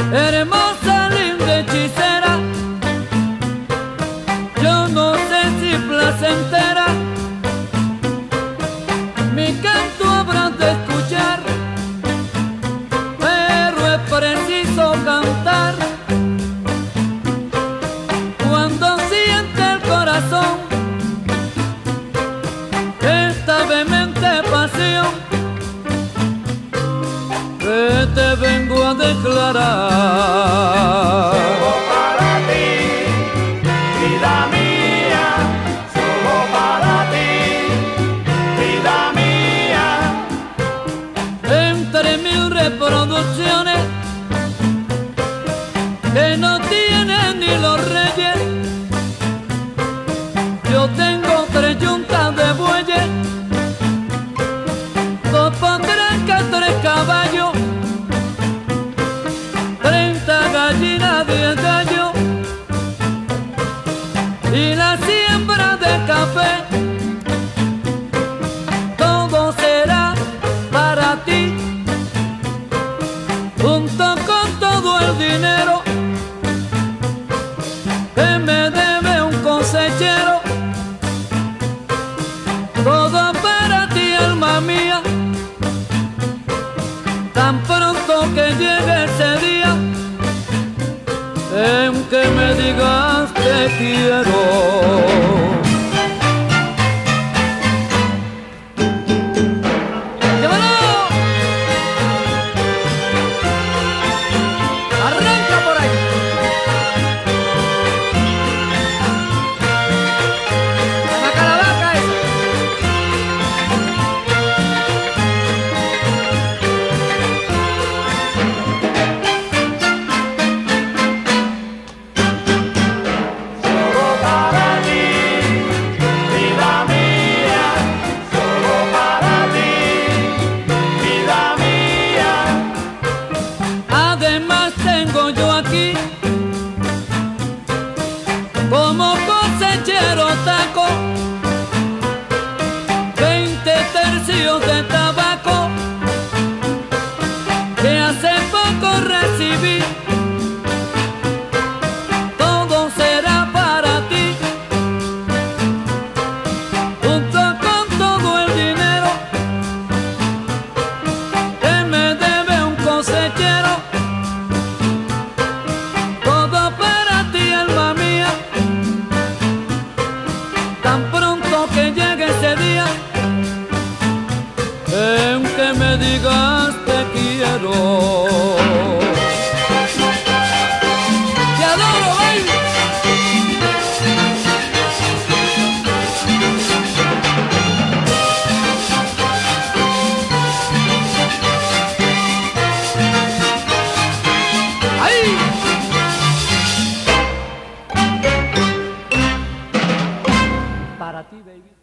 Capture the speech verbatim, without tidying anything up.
hermosa, linda, hechicera. Yo no sé si placentera mi canto habrás de escuchar, pero es preciso cantar cuando siente el corazón esta vehemente pasión que te vengo a declarar. Solo para ti, vida mía, solo para ti, vida mía. Entre mil reproducciones que no tienen ni los reyes, yo tengo tres yuntas de bueyes, dos potracas, tres caballos, treinta gallinas, diez gallos y la siembra de café. Todo será para ti, junto con todo el dinero que me debe un cosechero. Todo para ti, alma mía, tan pronto que llegue ese día en que me digas te quiero. Como cosechero taco, veinte tercios de tabaco que hace poco recibí. Todo será para ti, junto con todo el dinero que me debe un cosechero. Todo para ti, alma mía, tan pronto que llegue ese día en que me digas te quiero. Te adoro, baby. ¡Ay! Para ti, baby.